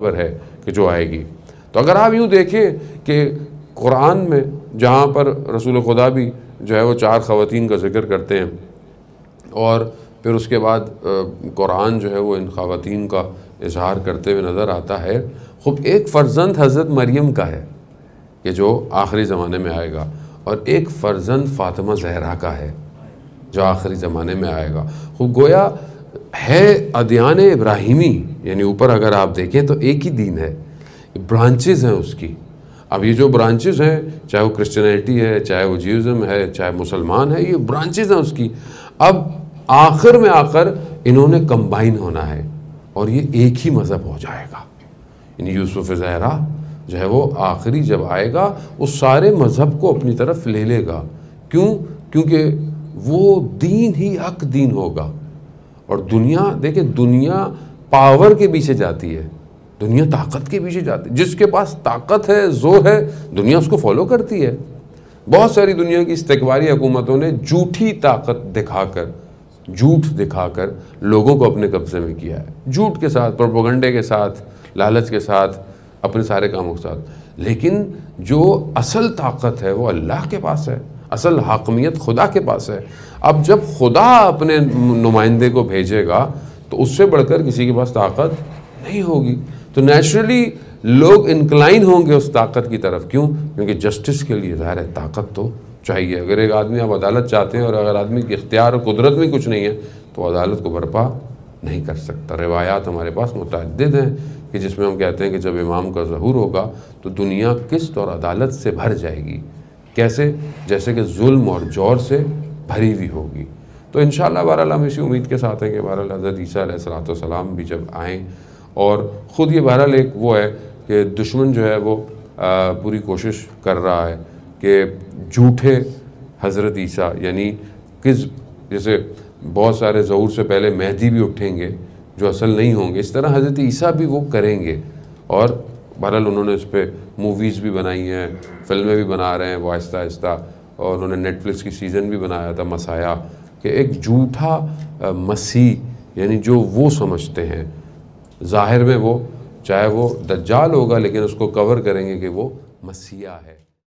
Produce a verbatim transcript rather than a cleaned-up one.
पर है कि जो आएगी। तो अगर आप यूँ देखें कि कुरान में जहाँ पर रसूल खुदा भी जो है वो चार ख़वातीन का ज़िक्र करते हैं और फिर उसके बाद कुरान जो है वो इन ख़वातीन का इजहार करते हुए नज़र आता है। खूब एक फ़र्जंद हज़रत मरियम का है कि जो आखिरी ज़माने में आएगा, और एक फ़र्जंद फ़ातिमा ज़हरा का है जो आखिरी ज़माने में आएगा। खूब गोया है अदियान इब्राहिमी, यानी ऊपर अगर आप देखें तो एक ही दीन है, ब्रांचेज़ हैं उसकी। अब ये जो ब्रांचेज़ हैं, चाहे वो क्रिश्चियनिटी है, चाहे वो ज्यूज़म है, चाहे मुसलमान है, ये ब्रांचेज़ हैं उसकी। अब आखिर में आकर इन्होंने कंबाइन होना है और ये एक ही मज़हब हो जाएगा। यानी यूसुफ ज़हरा जो है वो आखिरी जब आएगा उस सारे मज़हब को अपनी तरफ ले लेगा। क्यों? क्योंकि वो दीन ही हक दीन होगा। और दुनिया देखें, दुनिया पावर के पीछे जाती है, दुनिया ताकत के पीछे जाती है। जिसके पास ताकत है, जो है, दुनिया उसको फॉलो करती है। बहुत सारी दुनिया की इस्तिकबारी हुकूमतों ने झूठी ताकत दिखाकर, झूठ दिखाकर लोगों को अपने कब्जे में किया है, झूठ के साथ, प्रोपेगेंडे के साथ, लालच के साथ, अपने सारे कामों के साथ। लेकिन जो असल ताकत है वो अल्लाह के पास है, असल हाकमियत खुदा के पास है। अब जब खुदा अपने नुमाइंदे को भेजेगा तो उससे बढ़कर किसी के पास ताकत नहीं होगी। तो नेचुरली लोग इंक्लाइन होंगे उस ताकत की तरफ। क्यों? क्योंकि जस्टिस के लिए ज़ाहिर है ताकत तो चाहिए। अगर एक आदमी आप अदालत चाहते हैं और अगर आदमी की इख्तियार और कुदरत में कुछ नहीं है तो अदालत को बर्पा नहीं कर सकता। रिवायात हमारे पास मुतअद्दिद हैं कि जिसमें हम कहते हैं कि जब इमाम का ज़हूर होगा तो दुनिया किस्त और अदालत से भर जाएगी। कैसे? जैसे कि जुल्म और जौर से भरी हुई होगी। तो इंशाअल्लाह बहरहाल हम इसी उम्मीद के साथ हैं कि बहरहाल हज़रत ईसा अलैहिस्सलाम भी जब आएँ, और ख़ुद ये बहरहाल एक वो है कि दुश्मन जो है वो आ, पूरी कोशिश कर रहा है कि झूठे हज़रत ईसा यानी किस, जैसे बहुत सारे ज़हूर से पहले मेहदी भी उठेंगे जो असल नहीं होंगे, इस तरह हज़रत ईसा भी वो करेंगे। और बहरहाल उन्होंने इस पर मूवीज़ भी बनाई हैं, फ़िल्में भी बना रहे हैं वो आहिस्ता आहिस्ता, और उन्होंने नेटफ्लिक्स की सीज़न भी बनाया था मसाया, कि एक झूठा मसीह यानी जो वो समझते हैं ज़ाहिर में वो, चाहे वो दज्जाल होगा लेकिन उसको कवर करेंगे कि वो मसीहा है।